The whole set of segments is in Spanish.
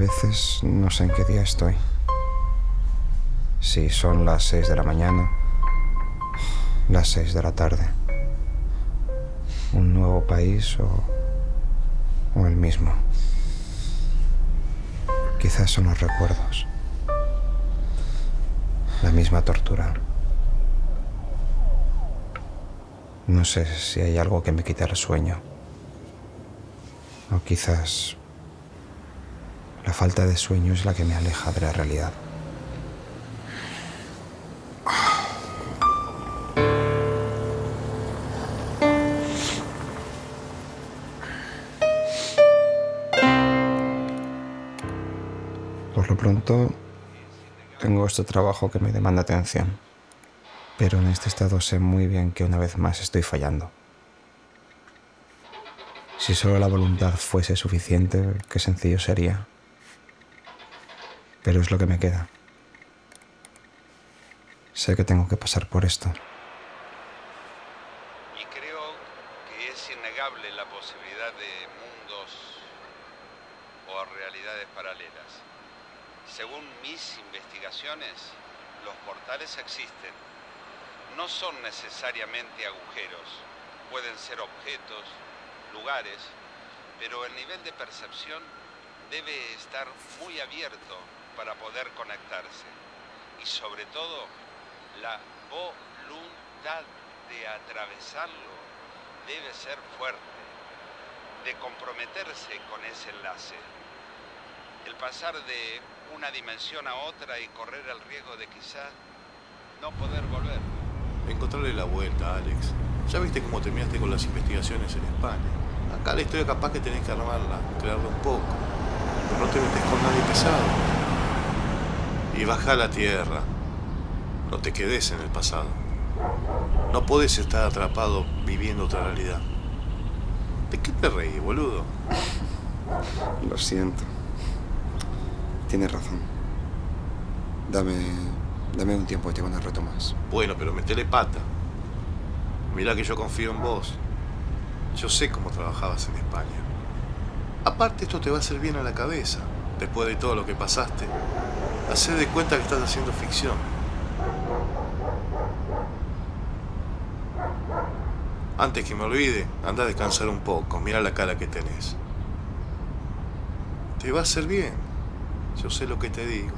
veces no sé en qué día estoy. Si son las 6 de la mañana, las 6 de la tarde. Un nuevo país o el mismo. Quizás son los recuerdos. La misma tortura. No sé si hay algo que me quita el sueño. O quizás la falta de sueño es la que me aleja de la realidad. Por lo pronto, tengo este trabajo que me demanda atención. Pero en este estado sé muy bien que una vez más estoy fallando. Si solo la voluntad fuese suficiente, qué sencillo sería. Pero es lo que me queda. Sé que tengo que pasar por esto. Y creo que es innegable la posibilidad de mundos o realidades paralelas. Según mis investigaciones, los portales existen. No son necesariamente agujeros. Pueden ser objetos, lugares, pero el nivel de percepción debe estar muy abierto para poder conectarse. Y sobre todo, la voluntad de atravesarlo debe ser fuerte, de comprometerse con ese enlace. El pasar de una dimensión a otra y correr el riesgo de quizás no poder volver. Encontrarle la vuelta, Alex. Ya viste cómo terminaste con las investigaciones en España. Acá la historia capaz que tenés que armarla, crearla un poco. Pero no te metes con nadie pesado. Y baja a la tierra. No te quedes en el pasado. No podés estar atrapado viviendo otra realidad. ¿De qué te reís, boludo? Lo siento. Tienes razón. Dame un tiempo y te cuando retomas. Bueno, pero metele pata. Mirá que yo confío en vos. Yo sé cómo trabajabas en España. Aparte, esto te va a hacer bien a la cabeza. Después de todo lo que pasaste, hacer de cuenta que estás haciendo ficción. Antes que me olvide, anda a descansar un poco. Mira la cara que tenés. Te va a hacer bien. Yo sé lo que te digo.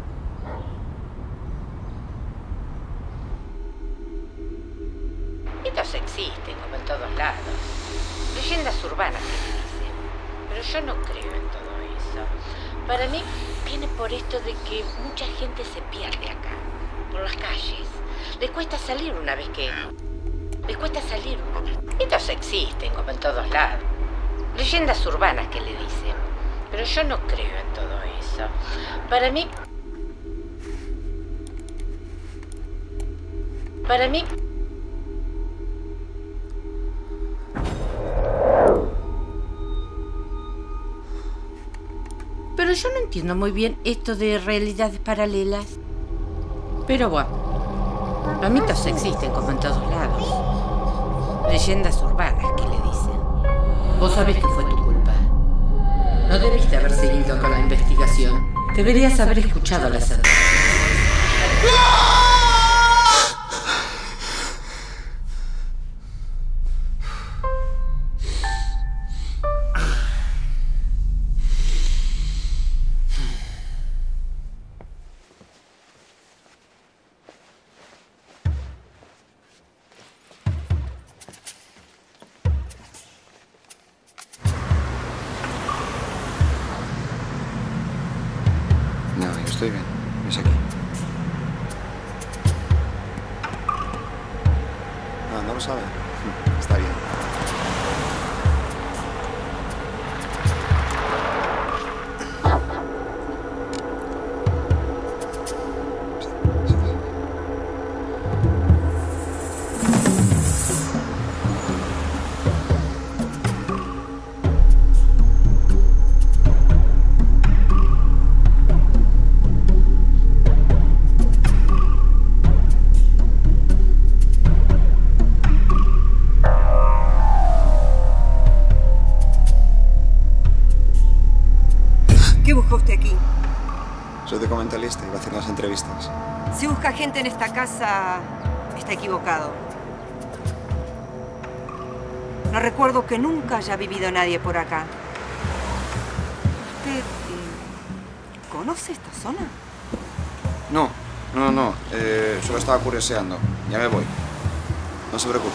Mitos existen, como en todos lados. Leyendas urbanas que se dicen. Pero yo no creo en todo eso. Para mí viene por esto de que mucha gente se pierde acá, por las calles. Les cuesta salir una vez que... Mitos existen, como en todos lados. Leyendas urbanas que le dicen. Pero yo no creo en todo eso. Para mí... Pero yo no entiendo muy bien esto de realidades paralelas. Pero bueno, los mitos existen como en todos lados. Leyendas urbanas que le dicen. Vos sabés que fue tu culpa. No debiste haber seguido con la investigación. Deberías haber escuchado las advertencias. No, yo estoy bien. Es aquí. No lo sabe. Está bien. mentalista, iba a hacer unas entrevistas. Si busca gente en esta casa, está equivocado. No recuerdo que nunca haya vivido nadie por acá. ¿Usted conoce esta zona? No. Solo estaba curioseando. Ya me voy. No se preocupe.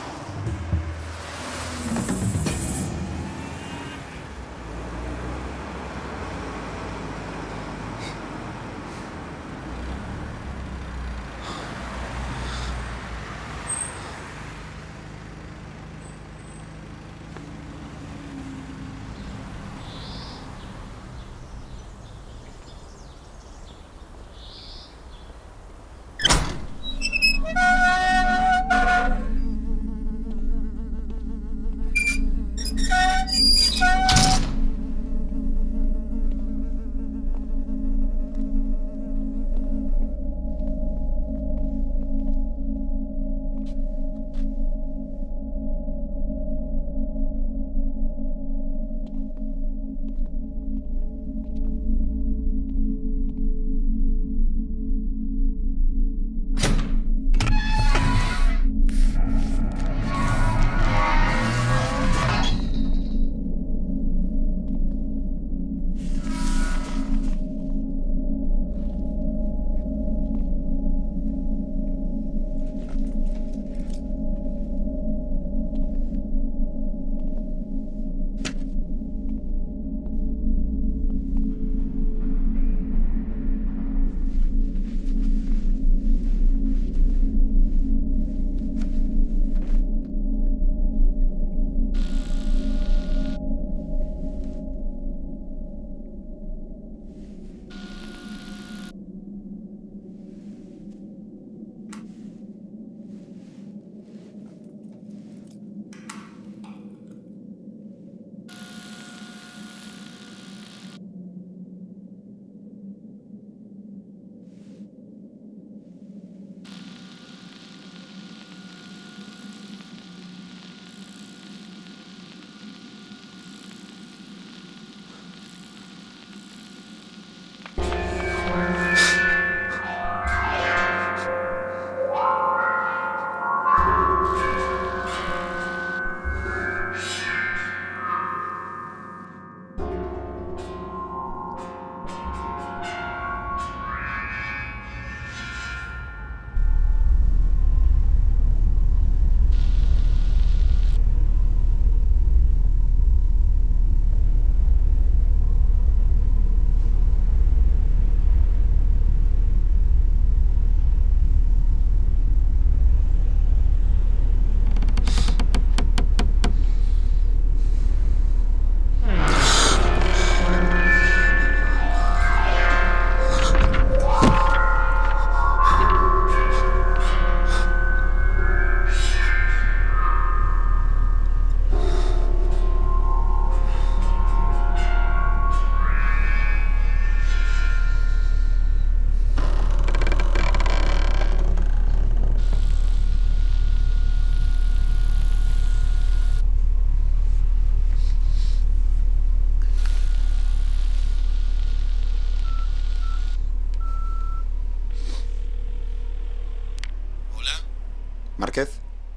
Márquez,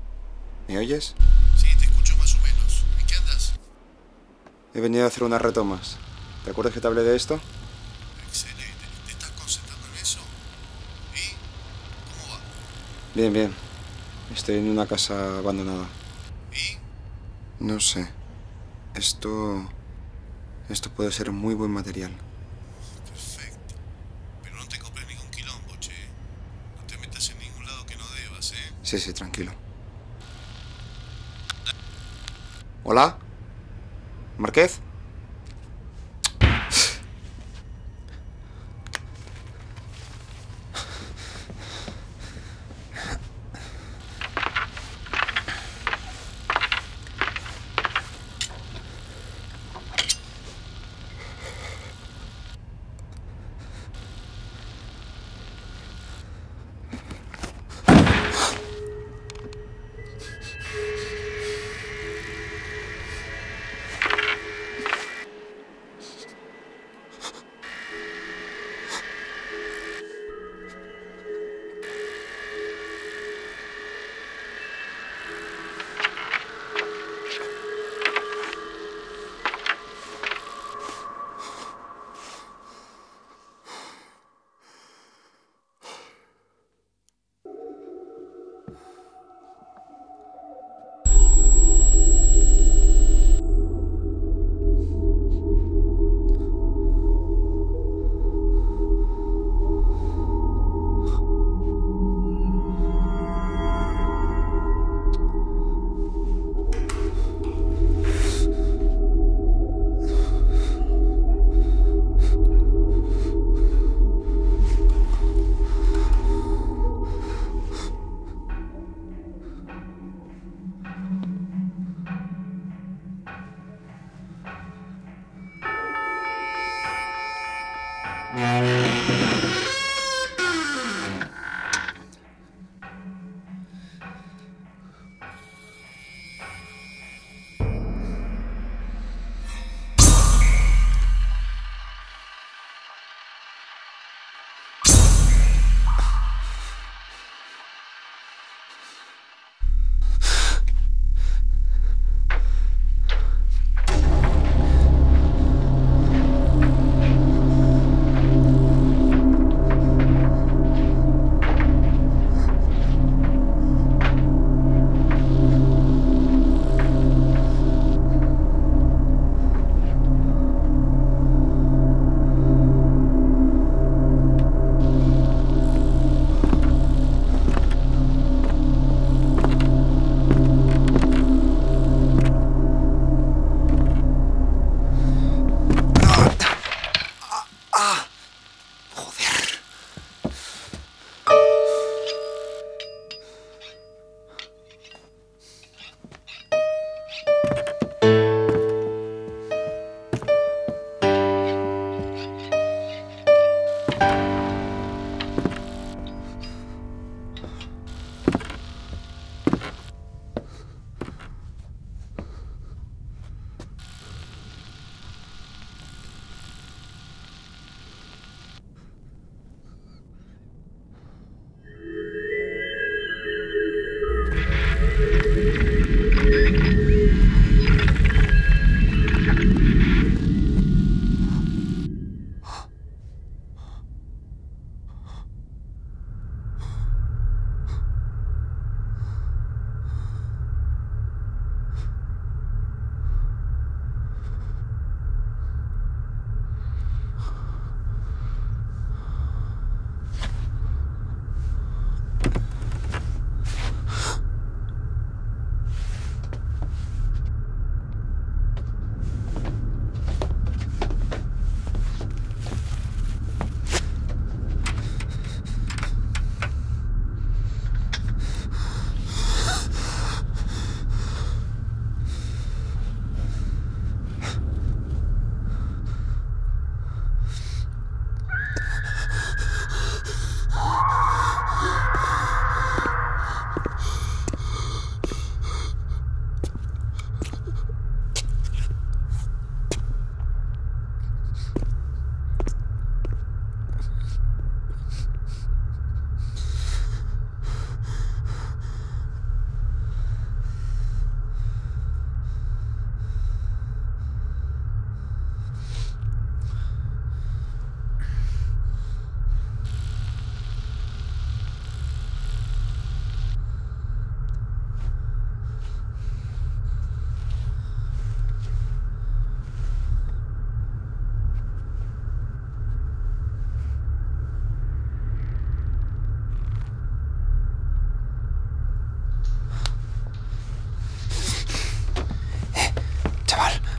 ¿me oyes? Sí, te escucho más o menos. ¿En qué andas? He venido a hacer unas retomas. ¿Te acuerdas que te hablé de esto? Excelente. ¿Te estás concentrando en eso? ¿Y? ¿Cómo va? Bien, bien. Estoy en una casa abandonada. ¿Y? No sé. Esto puede ser muy buen material. Perfecto. Pero no te compres ningún quilombo, che. No te metas en ningún lado que no debas, ¿eh? Sí, tranquilo. ¿Hola? ¿Márquez?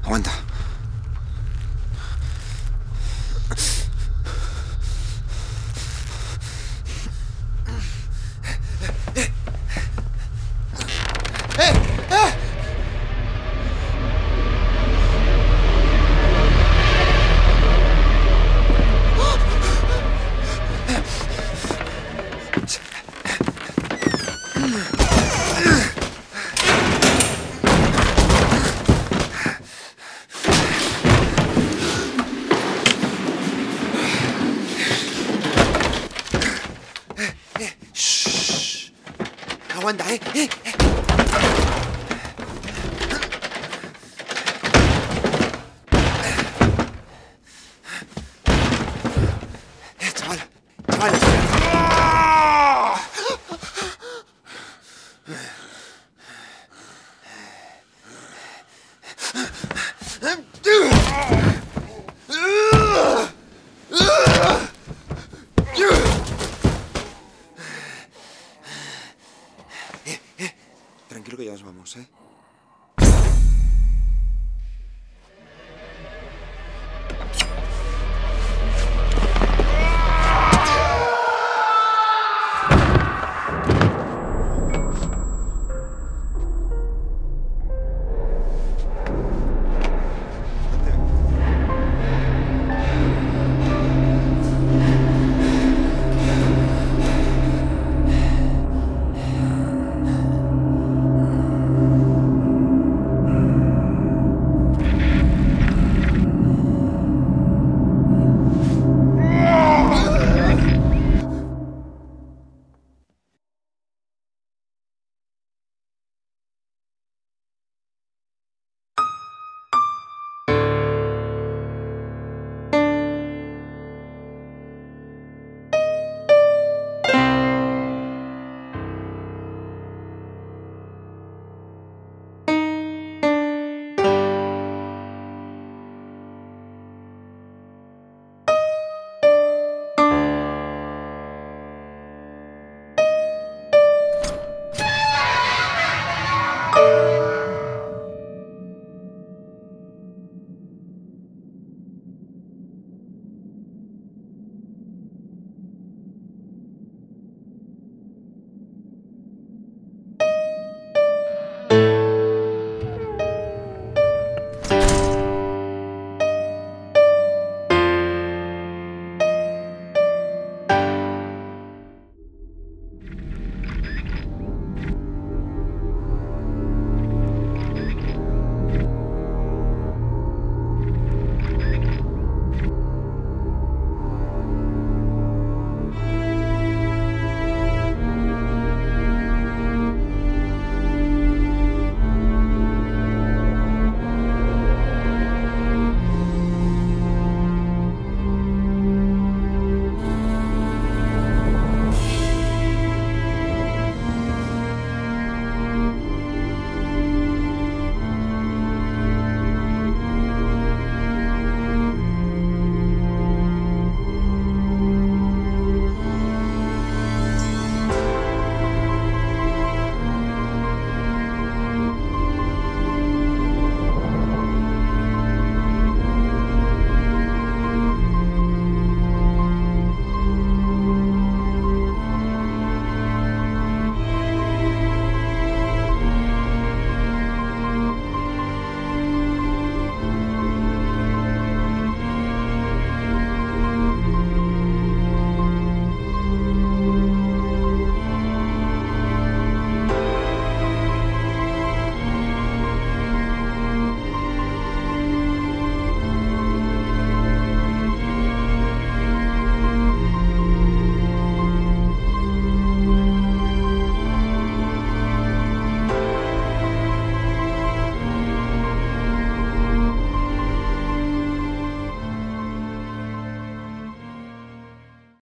Aguanta.